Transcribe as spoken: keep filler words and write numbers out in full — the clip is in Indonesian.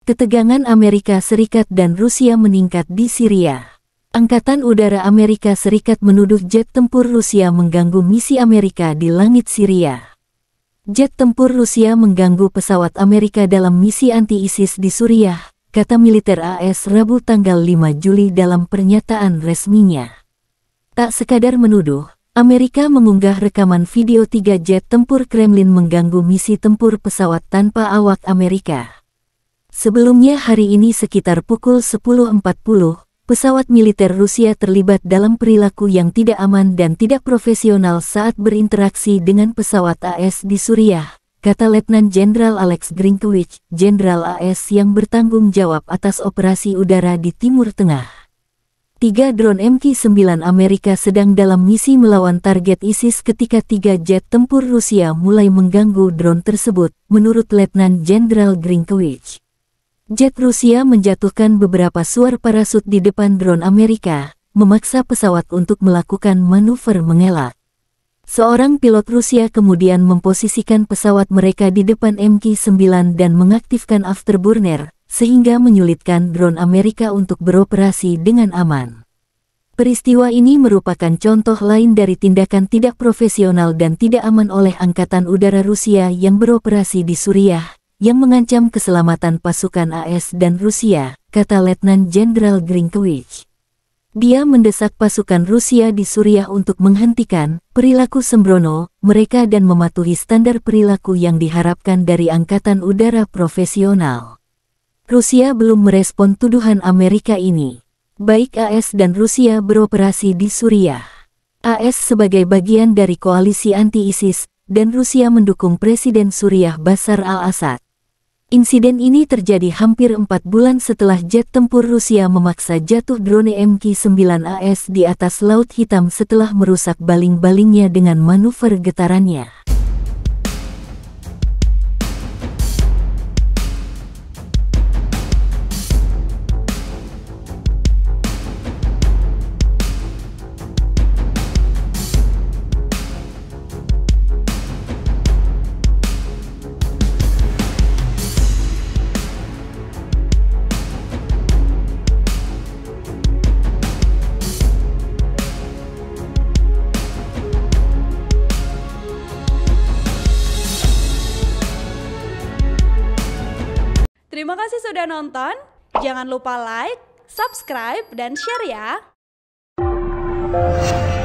Ketegangan Amerika Serikat dan Rusia meningkat di Syria. Angkatan Udara Amerika Serikat menuduh jet tempur Rusia mengganggu misi Amerika di langit Syria. Jet tempur Rusia mengganggu pesawat Amerika dalam misi anti-ISIS di Suriah, kata militer A S Rabu tanggal lima Juli dalam pernyataan resminya. Tak sekadar menuduh, Amerika mengunggah rekaman video tiga jet tempur Kremlin mengganggu misi tempur pesawat tanpa awak Amerika. Sebelumnya hari ini sekitar pukul sepuluh empat puluh, pesawat militer Rusia terlibat dalam perilaku yang tidak aman dan tidak profesional saat berinteraksi dengan pesawat A S di Suriah, kata Letnan Jenderal Alex Grinkewich, Jenderal A S yang bertanggung jawab atas operasi udara di Timur Tengah. Tiga drone M Q sembilan Amerika sedang dalam misi melawan target ISIS ketika tiga jet tempur Rusia mulai mengganggu drone tersebut, menurut Letnan Jenderal Grinkewich. Jet Rusia menjatuhkan beberapa suar parasut di depan drone Amerika, memaksa pesawat untuk melakukan manuver mengelak. Seorang pilot Rusia kemudian memposisikan pesawat mereka di depan M Q sembilan dan mengaktifkan afterburner, sehingga menyulitkan drone Amerika untuk beroperasi dengan aman. Peristiwa ini merupakan contoh lain dari tindakan tidak profesional dan tidak aman oleh Angkatan Udara Rusia yang beroperasi di Suriah, yang mengancam keselamatan pasukan A S dan Rusia, kata Letnan Jenderal Grinkewich. Dia mendesak pasukan Rusia di Suriah untuk menghentikan perilaku sembrono mereka dan mematuhi standar perilaku yang diharapkan dari Angkatan Udara profesional. Rusia belum merespon tuduhan Amerika ini. Baik A S dan Rusia beroperasi di Suriah. A S sebagai bagian dari koalisi anti-ISIS, dan Rusia mendukung Presiden Suriah Bashar al-Assad. Insiden ini terjadi hampir empat bulan setelah jet tempur Rusia memaksa jatuh drone M Q sembilan A S di atas Laut Hitam setelah merusak baling-balingnya dengan manuver getarannya. Terima kasih sudah nonton, jangan lupa like, subscribe, dan share ya!